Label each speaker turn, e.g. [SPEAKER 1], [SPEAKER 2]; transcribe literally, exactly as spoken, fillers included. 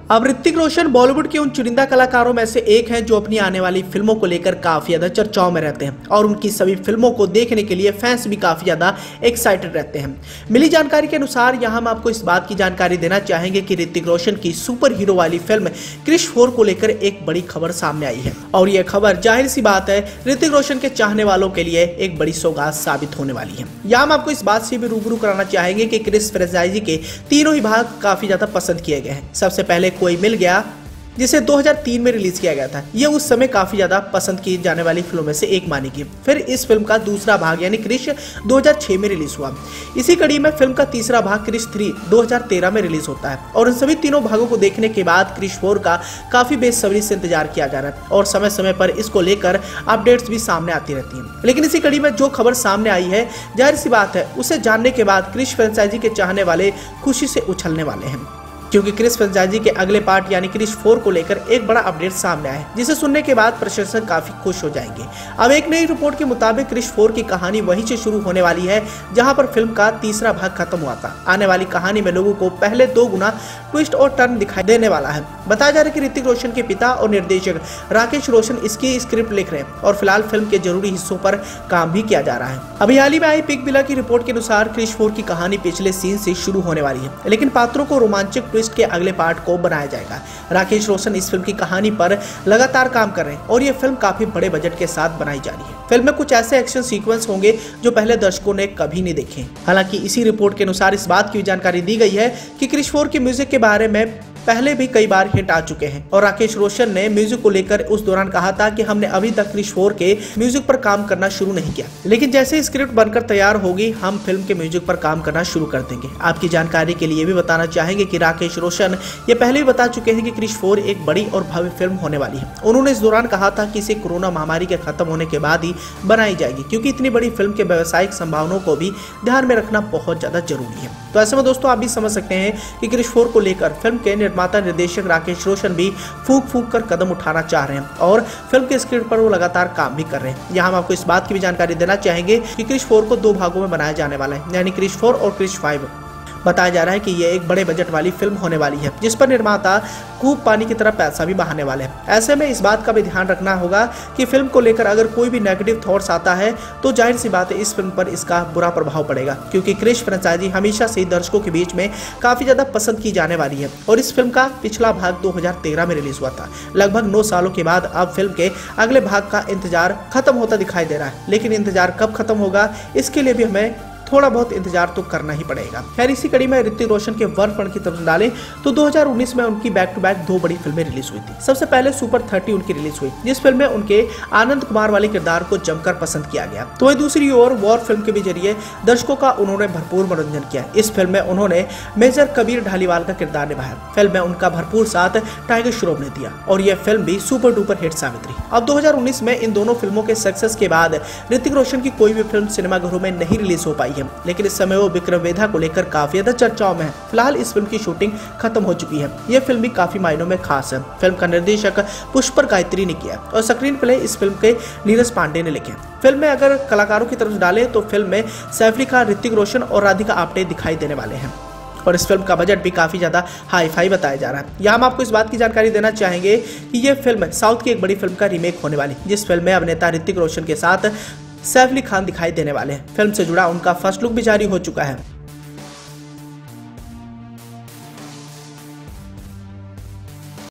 [SPEAKER 1] अब ऋतिक रोशन बॉलीवुड के उन चुनिंदा कलाकारों में से एक हैं जो अपनी आने वाली फिल्मों को लेकर काफी ज्यादा चर्चाओं में रहते हैं और उनकी सभी फिल्मों को देखने के लिए फैंस भी काफी ज्यादा एक्साइटेड रहते हैं। मिली जानकारी के अनुसार यहाँ हम आपको इस बात की जानकारी देना चाहेंगे कि ऋतिक रोशन की सुपर हीरो वाली फिल्म क्रिश फोर को लेकर एक बड़ी खबर सामने आई है और यह खबर जाहिर सी बात है ऋतिक रोशन के चाहने वालों के लिए एक बड़ी सौगात साबित होने वाली है। यहाँ हम आपको इस बात से भी रूबरू कराना चाहेंगे कि क्रिश फ्रेंचाइजी के तीनों ही भाग काफी ज्यादा पसंद किए गए हैं। सबसे पहले कोई मिल गया जिसे दो हज़ार तीन में रिलीज किया गया था, यह उस समय काफी ज्यादा पसंद की जाने वाली फिल्मों में से एक मानी गई। फिर इस फिल्म का दूसरा भाग यानी क्रिश दो हज़ार छह में रिलीज हुआ। इसी कड़ी में फिल्म का तीसरा भाग क्रिश थ्री दो हज़ार तेरह में रिलीज होता है और इन सभी तीनों भागों को देखने के बाद क्रिश फोर का काफी बेसब्री से इंतजार किया जा रहा है और समय समय पर इसको लेकर अपडेट्स भी सामने आती रहती है। लेकिन इसी कड़ी में जो खबर सामने आई है, जाहिर सी बात है उसे जानने के बाद क्रिश फ्रेंचाइजी के चाहने वाले खुशी से उछलने वाले हैं, क्योंकि क्रिश फ्रेंचाइजी के अगले पार्ट यानी क्रिश फोर को लेकर एक बड़ा अपडेट सामने आया है जिसे सुनने के बाद प्रशंसक काफी खुश हो जाएंगे। अब एक नई रिपोर्ट के मुताबिक क्रिश फोर की कहानी वहीं से शुरू होने वाली है जहां पर फिल्म का तीसरा भाग खत्म हुआ था। आने वाली कहानी में लोगों को पहले दो गुना ट्विस्ट और टर्न दिखाई देने वाला है। बताया जा रहा है कि ऋतिक रोशन के पिता और निर्देशक राकेश रोशन इसकी स्क्रिप्ट लिख रहे हैं और फिलहाल फिल्म के जरूरी हिस्सों पर काम भी किया जा रहा है। अभी हाल ही में आई पिक बिला की रिपोर्ट के अनुसार क्रिश फोर की कहानी पिछले सीन से शुरू होने वाली है, लेकिन पात्रों को रोमांचक के अगले पार्ट को बनाया जाएगा। राकेश रोशन इस फिल्म की कहानी पर लगातार काम कर रहे हैं और ये फिल्म काफी बड़े बजट के साथ बनाई जा रही है। फिल्म में कुछ ऐसे एक्शन सीक्वेंस होंगे जो पहले दर्शकों ने कभी नहीं देखे। हालांकि इसी रिपोर्ट के अनुसार इस बात की भी जानकारी दी गई है कि क्रिश फोर के म्यूजिक के बारे में पहले भी कई बार हिट आ चुके हैं और राकेश रोशन ने म्यूजिक को लेकर उस दौरान कहा था कि हमने अभी तक क्रिश फोर के म्यूजिक पर काम करना शुरू नहीं किया, लेकिन जैसे ही स्क्रिप्ट बनकर तैयार होगी हम फिल्म के म्यूजिक पर काम करना शुरू कर देंगे। आपकी जानकारी के लिए भी बताना चाहेंगे कि राकेश रोशन ये पहले भी बता चुके हैं कि क्रिश फोर एक बड़ी और भव्य फिल्म होने वाली है। उन्होंने इस दौरान कहा था कि इसे कोरोना महामारी के खत्म होने के बाद ही बनाई जाएगी, क्योंकि इतनी बड़ी फिल्म के व्यावसायिक संभावनाओं को भी ध्यान में रखना बहुत ज्यादा जरूरी है। तो ऐसे में दोस्तों आप भी समझ सकते हैं कि क्रिश फोर को लेकर फिल्म के निर्माता निर्देशक राकेश रोशन भी फूक फूक कर कदम उठाना चाह रहे हैं और फिल्म के स्क्रिप्ट पर वो लगातार काम भी कर रहे हैं। यहाँ हम आपको इस बात की भी जानकारी देना चाहेंगे कि क्रिश फोर को दो भागों में बनाया जाने वाला है, यानी क्रिश फोर और क्रिश फाइव। बताया जा रहा है कि यह एक बड़े बजट वाली फिल्म होने वाली है जिस पर निर्माता खूब पानी की तरह पैसा भी बहाने वाले हैं। ऐसे में इस बात का भी ध्यान रखना होगा कि फिल्म को लेकर अगर कोई भी नेगेटिव थॉट्स आता है तो जाहिर सी बात है इस फिल्म पर इसका बुरा प्रभाव पड़ेगा, क्योंकि क्रिश फ्रेंचाइजी हमेशा से दर्शकों के बीच में काफी ज्यादा पसंद की जाने वाली है और इस फिल्म का पिछला भाग दो हज़ार तेरह में रिलीज हुआ था। लगभग नौ सालों के बाद अब फिल्म के अगले भाग का इंतजार खत्म होता दिखाई दे रहा है, लेकिन इंतजार कब खत्म होगा इसके लिए भी हमें थोड़ा बहुत इंतजार तो करना ही पड़ेगा। खैर इसी कड़ी में ऋतिक रोशन के वर्क फ्रंट की तरफ डालें तो दो हज़ार उन्नीस में उनकी बैक टू बैक दो बड़ी फिल्में रिलीज हुई थी। सबसे पहले सुपर थर्टी उनकी रिलीज हुई, जिस फिल्म में उनके आनंद कुमार वाले किरदार को जमकर पसंद किया गया। तो वहीं दूसरी ओर वॉर फिल्म के भी जरिए दर्शकों का उन्होंने भरपूर मनोरंजन किया। इस फिल्म में उन्होंने मेजर कबीर ढालीवाल का किरदार निभाया। फिल्म में उनका भरपूर साथ टाइगर श्रॉफ ने दिया और यह फिल्म भी सुपर डुपर हिट साबित रही। अब दो हज़ार उन्नीस में इन दोनों फिल्मों के सक्सेस के बाद ऋतिक रोशन की कोई भी फिल्म सिनेमाघरों में नहीं रिलीज हो पाई है, लेकिन इस समय वो विक्रम वेधा को लेकर काफी ज्यादा चर्चाओं में है। फिलहाल इस फिल्म की शूटिंग खत्म हो चुकी है। यह फिल्म भी काफी मायनों में खास है। फिल्म का निर्देशक पुष्पर गायत्री ने किया और स्क्रीन प्ले इस फिल्म के नीरज पांडे ने लिखे। फिल्म में अगर कलाकारों की तरफ डाले तो फिल्म में सैफ अली खान, ऋतिक रोशन और राधिका आप्टे दिखाई देने वाले हैं और इस फिल्म का बजट भी काफी ज्यादा हाई फाई बताया जा रहा है। यहाँ हम आपको इस बात की जानकारी देना चाहेंगे कि यह फिल्म साउथ की एक बड़ी फिल्म का रीमेक होने वाली, जिस फिल्म में अभिनेता ऋतिक रोशन के साथ सैफ अली खान दिखाई देने वाले हैं। फिल्म से जुड़ा उनका फर्स्ट लुक भी जारी हो चुका है।